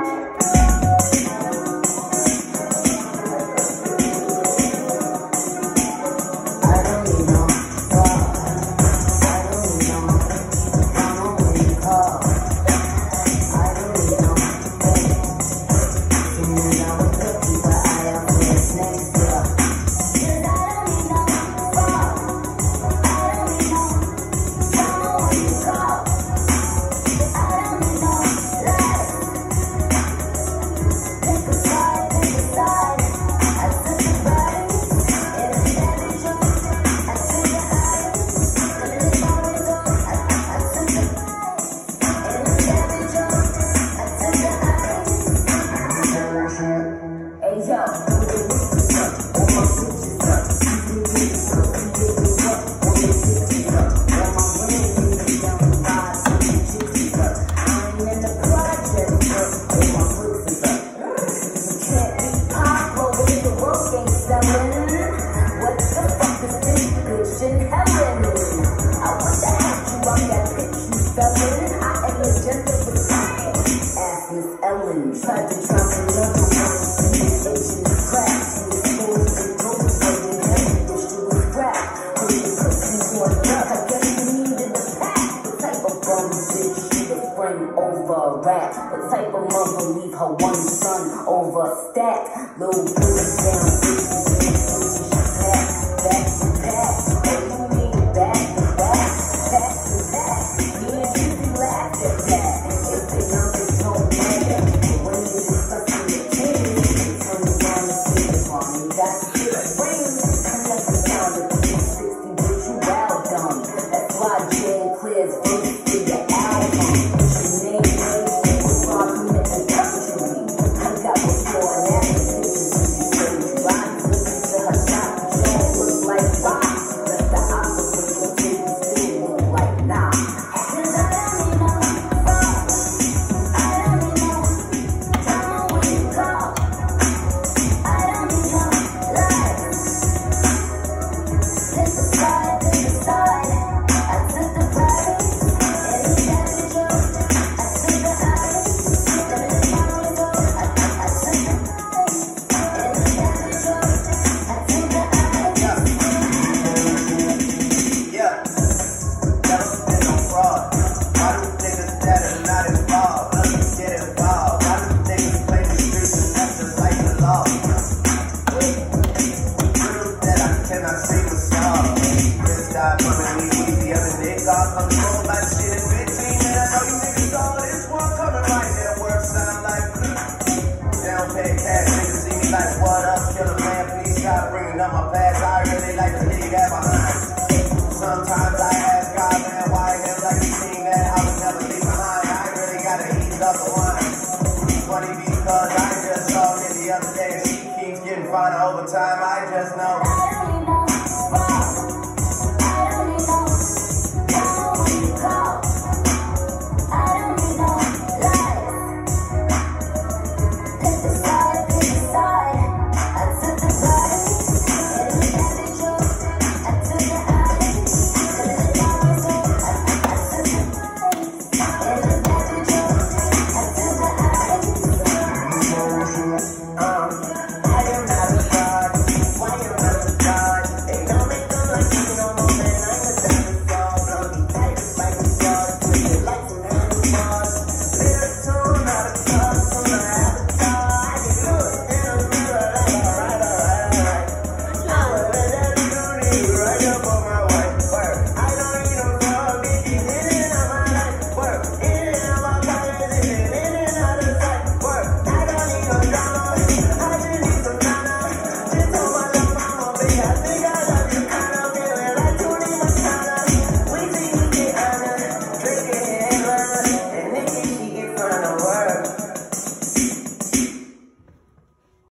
Over rap, the type of mother leave her one son over stack. Lil Wayne down, bitches, back to back. What do you mean back to back? Back to back. Me and Juicy laughed at that. If they numbers don't matter, when you discuss the team, they turn around and say the mommy got shit brains. I never found a 360, but you well done. That's why Jay clears votes to your album. Sometimes I ask God, man, why him like he seen that I would never leave behind. I ain't really gotta ease up the wine. Funny because I just saw it the other day. She keeps getting finer over time. I just know.